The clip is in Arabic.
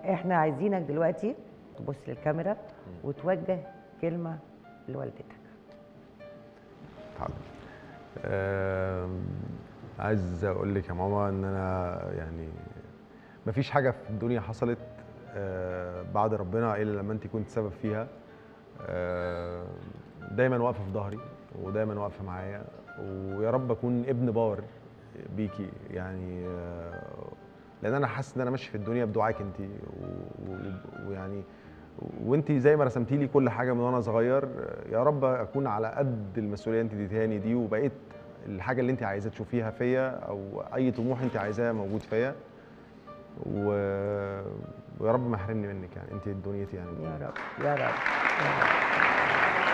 احنا عايزينك دلوقتي تبص للكاميرا وتوجه كلمه لوالدتك. حاضر. عايز اقول لك يا ماما ان انا يعني مفيش حاجه في الدنيا حصلت بعد ربنا الا لما انت كنت سبب فيها. دايما واقفه في ظهري ودايما واقفه معايا، ويا رب اكون ابن بار بيكي يعني. لان انا حاسس ان انا ماشي في الدنيا بدعاك انت، ويعني وانت زي ما رسمتي لي كل حاجه من وانا صغير. يا رب اكون على قد المسؤوليه انت اديتهاني دي، وبقيت الحاجه اللي انت عايزه تشوفيها فيا، او اي طموح انت عايزاه موجود فيا. ويا رب ما يحرمني منك، يعني انت دنيتي يعني. يا رب يا رب يا رب.